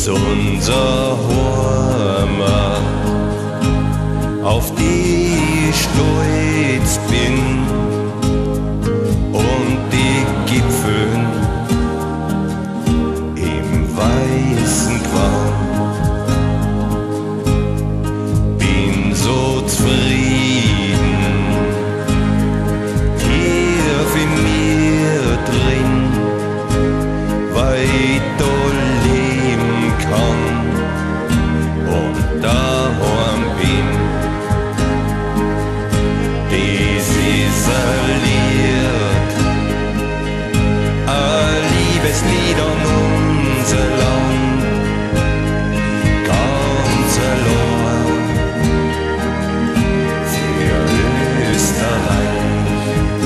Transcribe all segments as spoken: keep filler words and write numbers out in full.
unser Heimat, auf die ich stolz bin, und die Gipfel im weißen Qualm. Bin so zufrieden, tief in mir drin, weil ich da leben kann und daheim bin. Dies ist ein Lied, ein Liebeslied an unser Land, ganz allein für Österreich.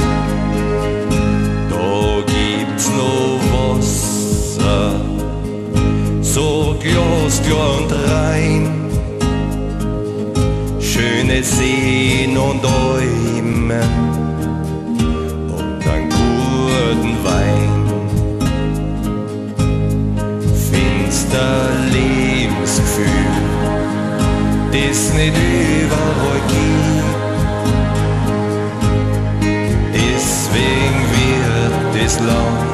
Da gibt's noch Wasser, so glassklar und rein, schöne Seen und Bäume und einen guten Wein. Finster Lebensgefühl, das nicht überall gibt, deswegen wird das Land